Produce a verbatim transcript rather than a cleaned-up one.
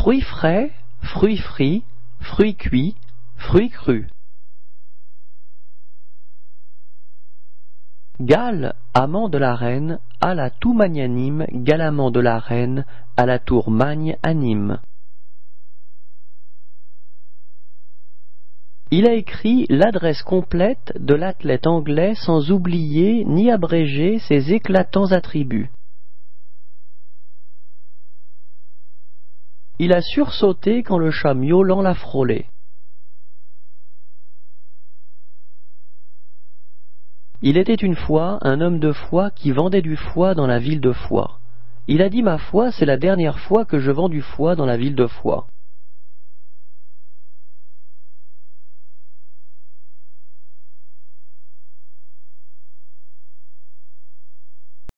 fruits frais, fruits frits, fruits cuits, fruits crus. Gall, amant de la reine, à la tout magnanime, galamment de la reine, à la tour magne anime. Il a écrit l'adresse complète de l'athlète anglais sans oublier ni abréger ses éclatants attributs. Il a sursauté quand le chat miaulant l'a frôlé. Il était une fois un homme de foi qui vendait du foie dans la ville de Foix. Il a dit: ma foi, c'est la dernière fois que je vends du foie dans la ville de Foix.